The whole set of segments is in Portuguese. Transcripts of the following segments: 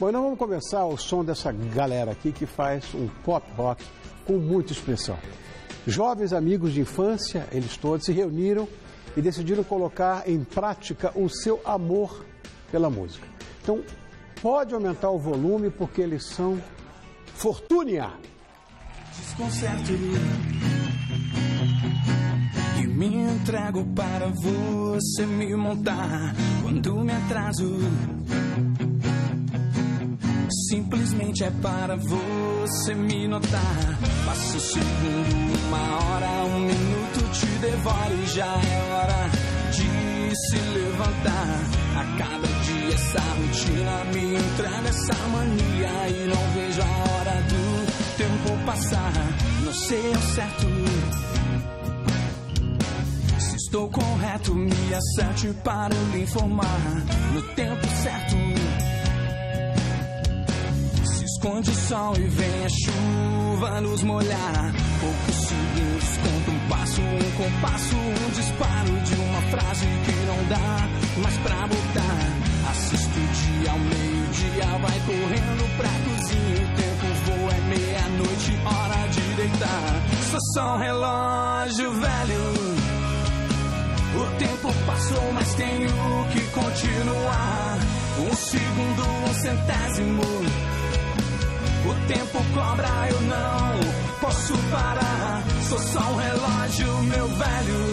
Bom, nós vamos começar o som dessa galera aqui que faz um pop rock com muita expressão. Jovens amigos de infância, eles todos se reuniram e decidiram colocar em prática o seu amor pela música. Então, pode aumentar o volume porque eles são Fortúnia. Desconcerto e me entrego para você me montar quando me atraso. Simplesmente é para você me notar. Passa um segundo, uma hora, um minuto, te devoro e já é hora de se levantar. A cada dia essa rotina me entra nessa mania e não vejo a hora do tempo passar. Não sei ao certo se estou correto, me acerte para eu lhe informar no tempo certo. Esconde o sol e vem a chuva nos molhar. Poucos segundos conta um passo, um compasso, um disparo de uma frase que não dá mais pra botar. Assisto o dia ao meio-dia, vai correndo pra cozinha. O tempo voa, é meia-noite, hora de deitar. Sou só um relógio velho. O tempo passou, mas tenho que continuar. Um segundo, um centésimo. O tempo cobra, eu não posso parar. Sou só um relógio, meu velho.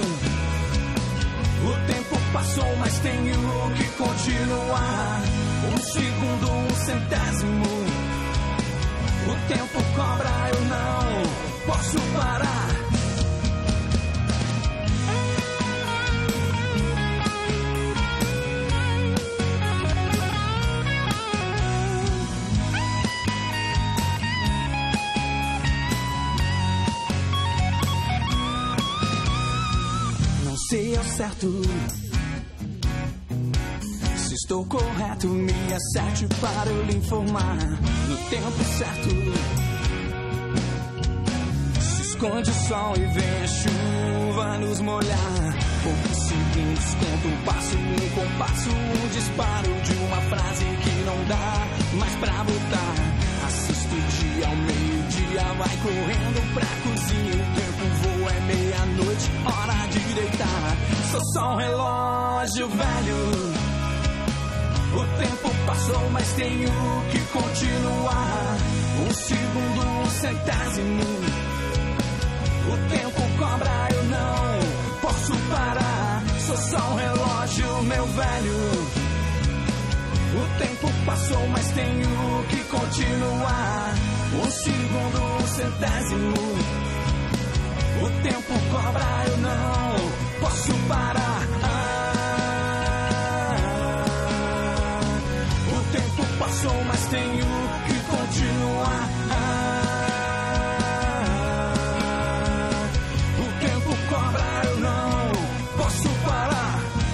O tempo passou, mas tenho que continuar. Um segundo, um centésimo. O tempo cobra, eu não posso parar. Sei ao certo se estou correto, me acerte para eu lhe informar no tempo certo. Se esconde o sol e vem a chuva nos molhar. Poucos segundos conta um passo, um compasso, um disparo de uma frase que não dá mais pra botar. Assisto o dia ao meio-dia, vai correndo pra cozinha. O tempo voa, é meia-noite, hora de deitar. Sou só um relógio velho. O tempo passou, mas tenho que continuar. Um segundo, um centésimo. O tempo cobra, eu não posso parar. Sou só um relógio, meu velho. O tempo passou, mas tenho que continuar. Um segundo, um centésimo. O tempo cobra, eu não posso parar. O tempo passou, mas tenho que continuar. O tempo cobra, eu não posso parar.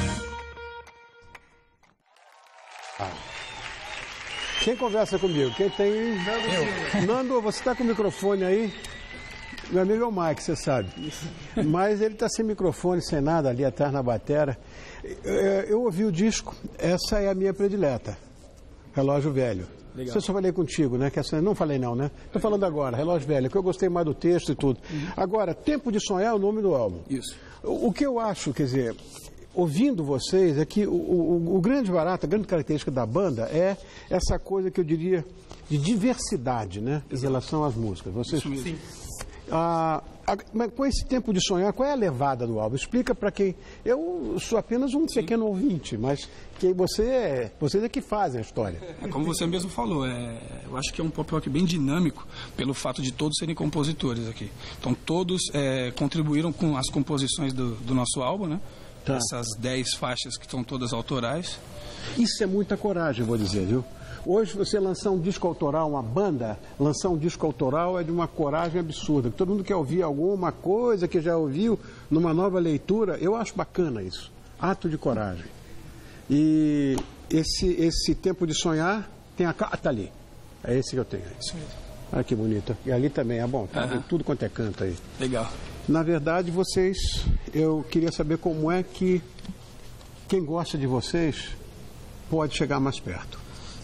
Quem conversa comigo? Quem tem... Eu. Nando, você está com o microfone aí? Meu amigo é o Mike, você sabe. Mas ele está sem microfone, sem nada ali atrás na batera. Eu ouvi o disco, essa é a minha predileta. Relógio Velho. Legal. Você só falei contigo, né? Que essa... Não falei não, né? Estou falando agora, Relógio Velho, que eu gostei mais do texto e tudo. Agora, Tempo de Sonhar é o nome do álbum. Isso. O que eu acho, quer dizer... Ouvindo vocês, é que o grande barato, a grande característica da banda é essa coisa que eu diria de diversidade, né? Em relação às músicas. Vocês... Sim. Mas com esse Tempo de Sonhar, qual é a levada do álbum? Explica para quem... Eu sou apenas um pequeno ouvinte, mas que vocês é que fazem a história. Como você mesmo falou, eu acho que é um pop rock bem dinâmico pelo fato de todos serem compositores aqui. Então todos contribuíram com as composições do nosso álbum, né? Tá. Essas 10 faixas que estão todas autorais. Isso é muita coragem, vou dizer, viu? Hoje você lançar um disco autoral, uma banda, lançar um disco autoral é de uma coragem absurda. Todo mundo quer ouvir alguma coisa que já ouviu numa nova leitura. Eu acho bacana isso. Ato de coragem. E esse Tempo de Sonhar tem tá ali. É esse que eu tenho. Isso mesmo. Olha que bonito. E ali também é bom. Tá? Tudo quanto é canto aí. Legal. Na verdade, eu queria saber como é que quem gosta de vocês pode chegar mais perto.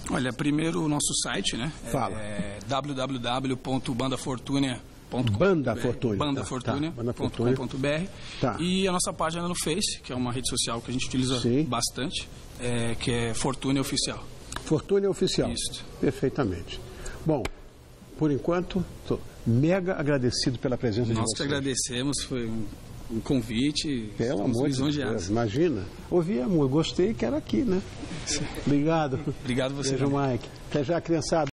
Olha, primeiro o nosso site, né? Fala. É www.bandafortunia.com.br. Bandafortunia.com.br. Tá. E a nossa página no Face, que é uma rede social que a gente utiliza bastante, que é Fortunia Oficial. Fortunia Oficial. Isso. Perfeitamente. Bom, por enquanto, estou mega agradecido pela presença de vocês. Nós que agradecemos, foi um convite. Pelo amor de Deus, imagina. Ouvi, amor, gostei, quero aqui, né? Obrigado. Obrigado você. Beijo, Mike. Até já, criançada.